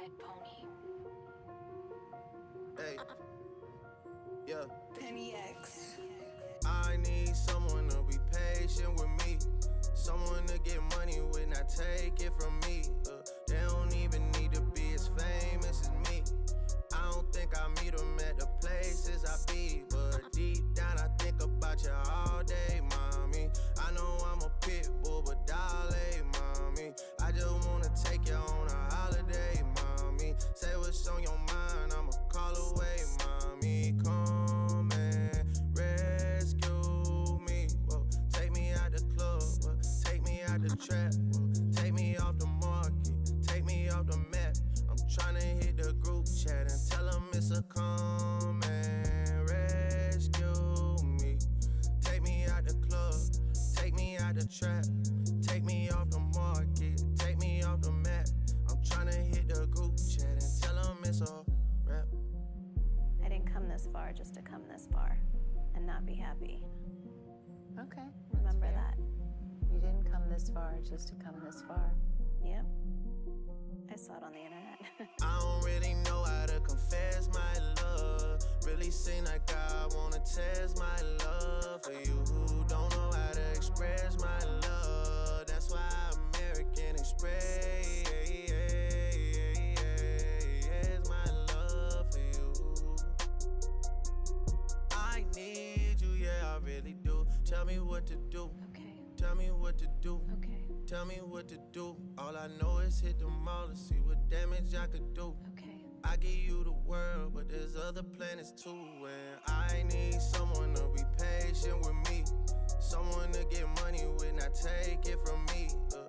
Red Pony. Hey, yeah. Penny X. I need someone to be patient with me. Someone to get money with, not take it from me. They don't even need to be as famous as me. I don't think I meet them at the places I be, but deep down I think about you all day, mommy. I know I'm a pit bull, but darling, mommy, I just wanna take you on a holiday, mommy. Say what's on your mind, I'ma call away, mommy. Come and rescue me. Whoa, take me out the club, whoa, take me out the trap, whoa, take me off the market, take me off the map. I'm tryna hit the group chat and tell them it's a come and rescue me. Take me out the club, take me out the trap, take me off the market, take me off the map. I'm tryna hit the group chat and tell them it's a rap. I didn't come this far just to come this far and not be happy. Okay. Remember that. You didn't come this far just to come this far. Yep. I saw it on the internet. I don't really know how to confess my love. Really seem like I wanna test my love for you who don't know how to express my love. That's why American Express my love for you. I need you, yeah, I really do. Tell me what to do. Okay. Tell me what to do. Okay. Tell me what to do. All I know is hit the mall to see what damage I could do. Okay. I give you the world, but there's other planets too. And I need someone to be patient with me. Someone to get money with, not take it from me.